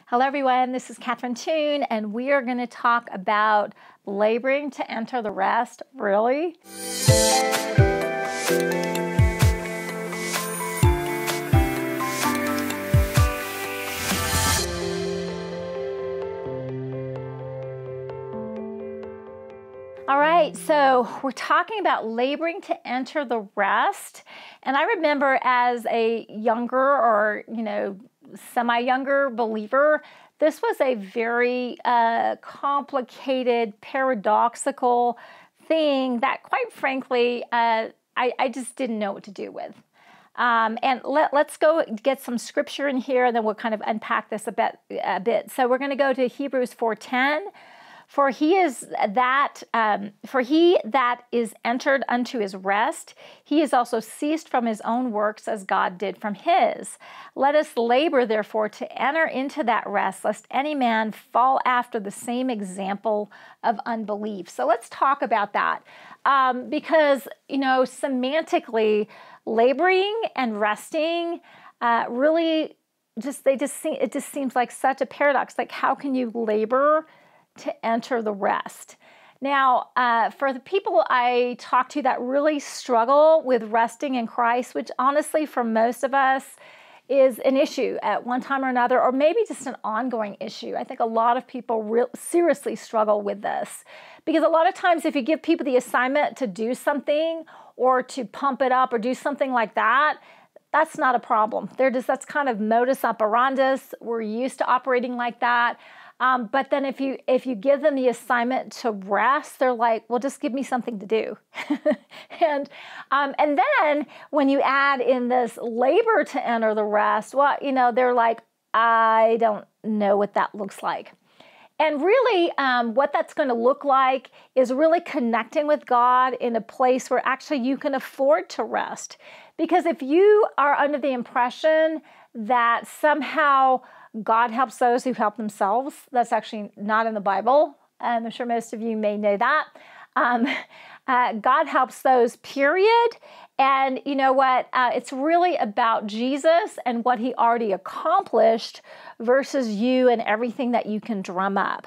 Hello everyone, this is Catherine Toon, and we are going to talk about laboring to enter the rest. Really? All right, so we're talking about laboring to enter the rest. And I remember as a younger or, semi-younger believer, this was a very complicated, paradoxical thing that, quite frankly, I just didn't know what to do with. And let's go get some scripture in here, and then we'll kind of unpack this a bit. So we're going to go to Hebrews 4:10. For he that is entered unto his rest, he is also ceased from his own works as God did from his. Let us labor, therefore, to enter into that rest, lest any man fall after the same example of unbelief. So let's talk about that. Because, semantically, laboring and resting really it just seems like such a paradox. Like, how can you labor to enter the rest? Now, for the people I talk to that really struggle with resting in Christ, which honestly for most of us is an issue at one time or another, or maybe just an ongoing issue. I think a lot of people seriously struggle with this, because a lot of times if you give people the assignment to do something or to pump it up or do something like that, that's not a problem. That's kind of modus operandi. We're used to operating like that. But then if you give them the assignment to rest, they're like, well, just give me something to do. And then when you add in this labor to enter the rest, well, they're like, I don't know what that looks like. And really, what that's going to look like is really connecting with God in a place where actually you can afford to rest. Because if you are under the impression that somehow God helps those who help themselves, that's actually not in the Bible. I'm sure most of you may know that. God helps those, period. And you know what? It's really about Jesus and what he already accomplished versus you and everything that you can drum up.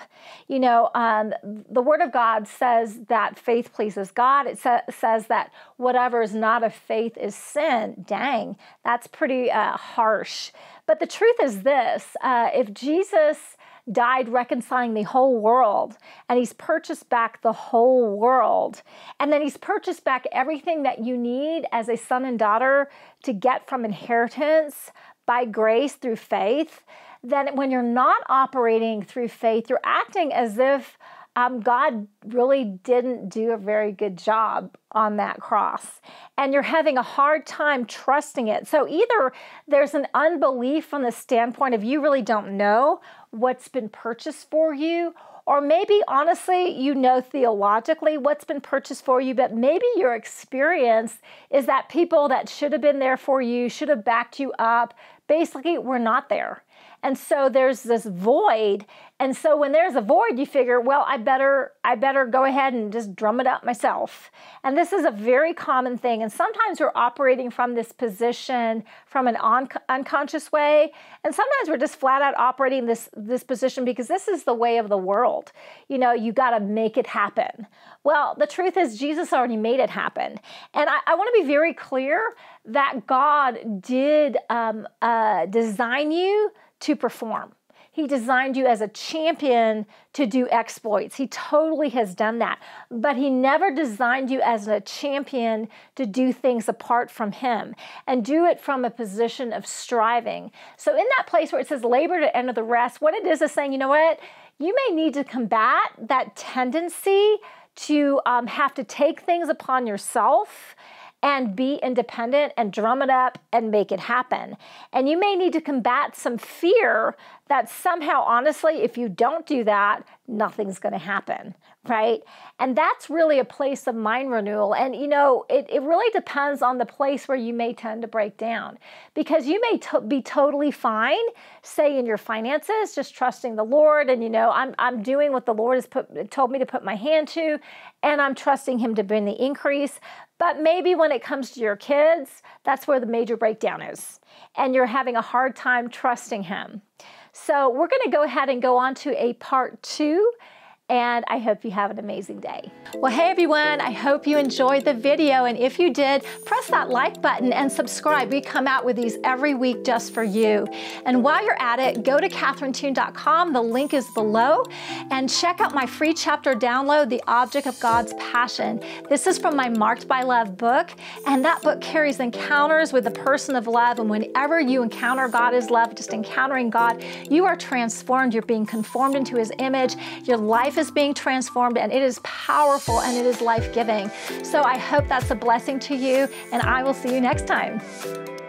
The Word of God says that faith pleases God. It says that whatever is not of faith is sin. Dang, that's pretty harsh. But the truth is this, if Jesus died reconciling the whole world, and he's purchased back the whole world, and then he's purchased back everything that you need as a son and daughter to get from inheritance by grace through faith, then when you're not operating through faith, you're acting as if God really didn't do a very good job on that cross, and you're having a hard time trusting it. So either there's an unbelief from the standpoint of you really don't know what's been purchased for you, or maybe honestly, theologically what's been purchased for you, but maybe your experience is that people that should have been there for you, should have backed you up, basically were not there. And so there's this void. And so when there's a void, you figure, well, I better go ahead and just drum it up myself. And this is a very common thing. And sometimes we're operating from this position from an unconscious way. And sometimes we're just flat out operating this position because this is the way of the world. You got to make it happen. Well, the truth is Jesus already made it happen. And I want to be very clear that God did design you to perform. He designed you as a champion to do exploits. He totally has done that. But he never designed you as a champion to do things apart from him and do it from a position of striving. So in that place where it says labor to enter the rest, what it is saying, you know what? You may need to combat that tendency to have to take things upon yourself and be independent and drum it up and make it happen. And you may need to combat some fear that somehow, honestly, if you don't do that, nothing's going to happen, right? And that's really a place of mind renewal. And, it really depends on the place where you may tend to break down, because you may be totally fine, say in your finances, just trusting the Lord. And, I'm doing what the Lord has told me to put my hand to, and I'm trusting him to bring the increase. But maybe when it comes to your kids, that's where the major breakdown is. And you're having a hard time trusting him. So we're going to go ahead and go on to a part 2. And I hope you have an amazing day. Well, hey everyone, I hope you enjoyed the video. And if you did, press that like button and subscribe. We come out with these every week just for you. And while you're at it, go to catherinetoon.com. The link is below. And check out my free chapter download, The Object of God's Passion. This is from my Marked by Love book. And that book carries encounters with the person of love. And whenever you encounter God as love, just encountering God, you are transformed. You're being conformed into His image. Your life is being transformed, and it is powerful and it is life-giving. So I hope that's a blessing to you, and I will see you next time.